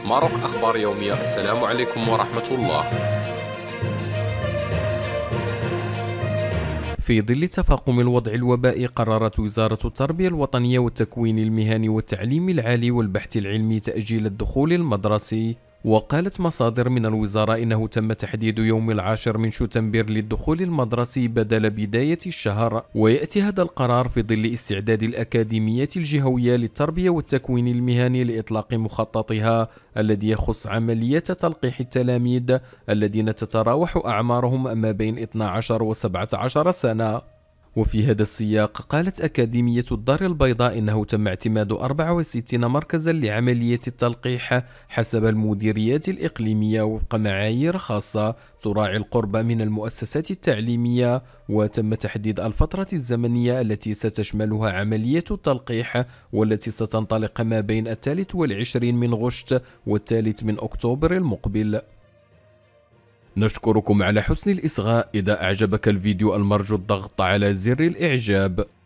ماروك أخبار يومية. السلام عليكم ورحمة الله. في ظل تفاقم الوضع الوبائي، قررت وزارة التربية الوطنية والتكوين المهني والتعليم العالي والبحث العلمي تأجيل الدخول المدرسي. وقالت مصادر من الوزارة إنه تم تحديد يوم 10 من شتنبر للدخول المدرسي بدل بداية الشهر، ويأتي هذا القرار في ظل استعداد الأكاديمية الجهوية للتربية والتكوين المهني لإطلاق مخططها الذي يخص عملية تلقيح التلاميذ الذين تتراوح أعمارهم ما بين 12 و 17 سنة. وفي هذا السياق قالت أكاديمية الدار البيضاء إنه تم اعتماد 64 مركزا لعملية التلقيح حسب المديريات الإقليمية وفق معايير خاصة تراعي القرب من المؤسسات التعليمية، وتم تحديد الفترة الزمنية التي ستشملها عملية التلقيح والتي ستنطلق ما بين 23 من غشت و3 من أكتوبر المقبل. نشكركم على حسن الإصغاء. إذا أعجبك الفيديو المرجو الضغط على زر الإعجاب.